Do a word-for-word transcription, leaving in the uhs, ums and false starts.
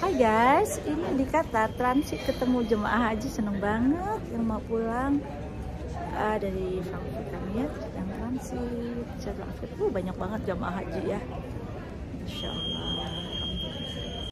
Hai guys, ini di Qatar transit ketemu jemaah haji, seneng banget yang mau pulang uh, dari Frankfurt kami ya, yang transit. Saya Frankfurt, uh, banyak banget jemaah haji ya, Insya Allah.